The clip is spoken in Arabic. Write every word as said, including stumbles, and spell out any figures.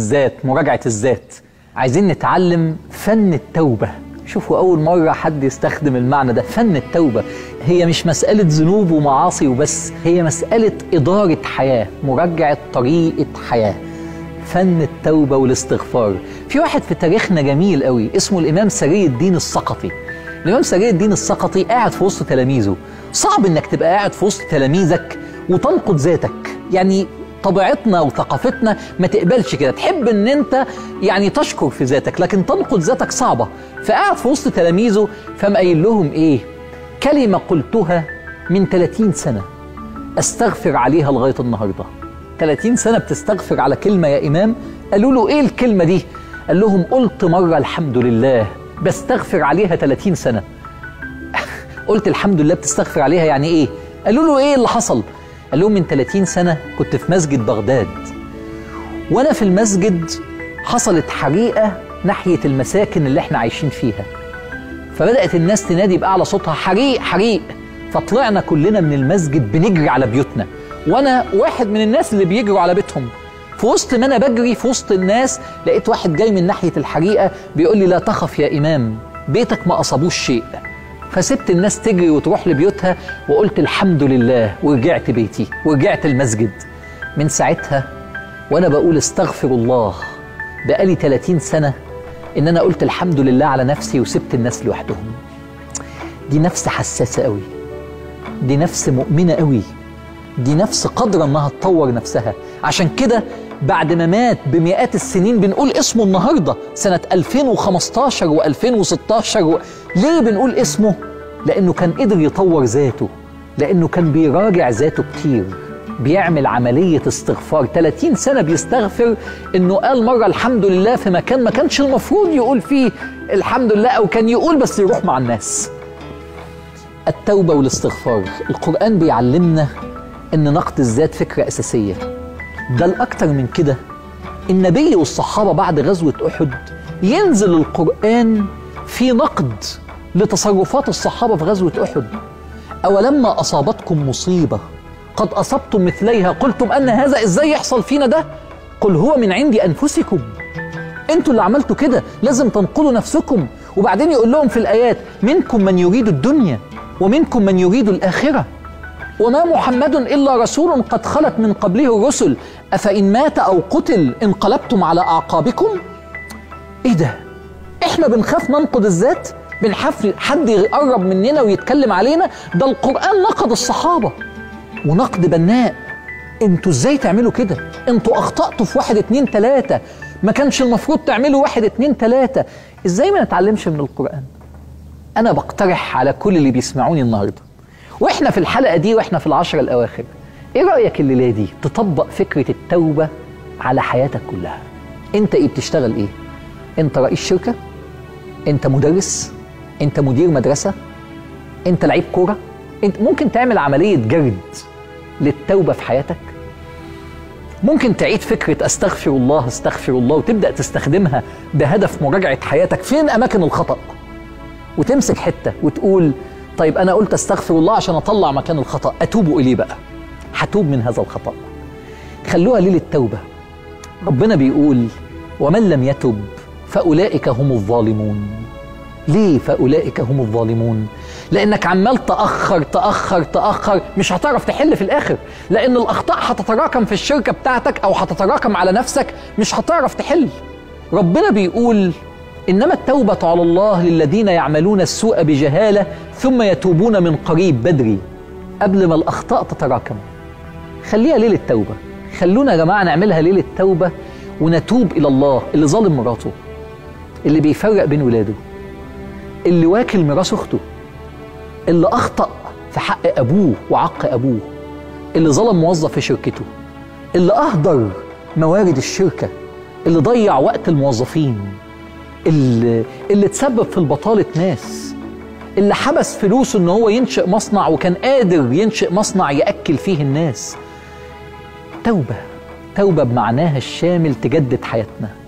الذات، مراجعة الذات. عايزين نتعلم فن التوبة. شوفوا أول مرة حد يستخدم المعنى ده، فن التوبة. هي مش مسألة ذنوب ومعاصي وبس، هي مسألة إدارة حياة، مراجعة طريقة حياة. فن التوبة والاستغفار. في واحد في تاريخنا جميل قوي اسمه الإمام سري الدين السقطي. الإمام سري الدين السقطي قاعد في وسط تلاميذه. صعب إنك تبقى قاعد في وسط تلاميذك وتنقد ذاتك، يعني طبيعتنا وثقافتنا ما تقبلش كده، تحب ان انت يعني تشكر في ذاتك، لكن تنقد ذاتك صعبة. فقعد في وسط تلاميذه فقام قايل لهم ايه؟ كلمة قلتها من ثلاثين سنة استغفر عليها لغاية النهاردة. ثلاثين سنة بتستغفر على كلمة يا إمام؟ قالوا له ايه الكلمة دي؟ قال لهم قلت مرة الحمد لله بستغفر عليها ثلاثين سنة. قلت الحمد لله بتستغفر عليها يعني ايه؟ قالوا له ايه اللي حصل؟ قال لهم من ثلاثين سنة كنت في مسجد بغداد، وأنا في المسجد حصلت حريقة ناحية المساكن اللي احنا عايشين فيها، فبدأت الناس تنادي بأعلى صوتها حريق حريق، فطلعنا كلنا من المسجد بنجري على بيوتنا، وأنا واحد من الناس اللي بيجروا على بيتهم. في وسط ما أنا بجري في وسط الناس لقيت واحد جاي من ناحية الحريقة بيقول لي لا تخف يا إمام بيتك ما أصابوش شيء. فسبت الناس تجري وتروح لبيوتها وقلت الحمد لله ورجعت بيتي ورجعت المسجد. من ساعتها وأنا بقول استغفر الله بقالي ثلاثين سنة إن أنا قلت الحمد لله على نفسي وسبت الناس لوحدهم. دي نفس حساسة قوي، دي نفس مؤمنة قوي، دي نفس قادرة إنها تطور نفسها. عشان كده بعد ما مات بمئات السنين بنقول اسمه النهاردة سنة ألفين وخمستاشر وألفين وستاشر و... ليه بنقول اسمه؟ لأنه كان قدر يطور ذاته، لأنه كان بيراجع ذاته كتير، بيعمل عملية استغفار. ثلاثين سنة بيستغفر إنه قال مرة الحمد لله في مكان ما كانش المفروض يقول فيه الحمد لله، أو كان يقول بس يروح مع الناس. التوبة والاستغفار. القرآن بيعلمنا إن نقد الذات فكرة أساسية. ده الأكتر من كده، النبي والصحابة بعد غزوة أحد ينزل القرآن في نقد لتصرفات الصحابة في غزوة أحد. أولما أصابتكم مصيبة قد أصبتم مثليها قلتم أن هذا إزاي يحصل فينا ده؟ قل هو من عند أنفسكم، أنتوا اللي عملتوا كده، لازم تنقلوا نفسكم. وبعدين يقول لهم في الآيات منكم من يريد الدنيا ومنكم من يريد الآخرة وما محمد إلا رسول قد خلت من قبله الرسل أفإن مات أو قتل انقلبتم على أعقابكم. إيه ده؟ إحنا بنخاف ننقد الذات؟ بنحاف حد يقرب مننا ويتكلم علينا؟ ده القرآن نقد الصحابة ونقد بناء. انتوا ازاي تعملوا كده؟ انتوا اخطأتوا في واحد اتنين تلاتة، ما كانش المفروض تعملوا واحد اتنين تلاتة. ازاي ما نتعلمش من القرآن؟ انا بقترح على كل اللي بيسمعوني النهاردة واحنا في الحلقة دي واحنا في العشرة الاواخر، ايه رأيك الليلة دي تطبق فكرة التوبة على حياتك كلها؟ انت ايه بتشتغل ايه؟ انت رئيس شركة؟ انت مدرس؟ انت مدير مدرسة؟ انت لعيب كورة؟ انت ممكن تعمل عملية جرد للتوبة في حياتك؟ ممكن تعيد فكرة استغفر الله استغفر الله وتبدأ تستخدمها بهدف مراجعة حياتك. فين أماكن الخطأ؟ وتمسك حتة وتقول طيب أنا قلت استغفر الله عشان أطلع مكان الخطأ، أتوب إليه بقى، هتوب من هذا الخطأ. خلوها ليلة توبة. ربنا بيقول ومن لم يتب فأولئك هم الظالمون. ليه فأولئك هم الظالمون؟ لأنك عمال تأخر تأخر تأخر، مش هتعرف تحل في الآخر، لأن الأخطاء هتتراكم في الشركة بتاعتك أو هتتراكم على نفسك، مش هتعرف تحل. ربنا بيقول إنما التوبة على الله للذين يعملون السوء بجهالة ثم يتوبون من قريب، بدري قبل ما الأخطاء تتراكم. خليها ليلة توبة. خلونا يا جماعة نعملها ليلة توبة ونتوب إلى الله. اللي ظالم مراته، اللي بيفرق بين ولاده، اللي واكل ميراث أخته، اللي أخطأ في حق أبوه وعق أبوه، اللي ظلم موظف في شركته، اللي أهدر موارد الشركة، اللي ضيع وقت الموظفين، اللي, اللي تسبب في البطالة ناس، اللي حبس فلوسه إن هو ينشئ مصنع وكان قادر ينشئ مصنع يأكل فيه الناس. توبة، توبة بمعناها الشامل تجدد حياتنا.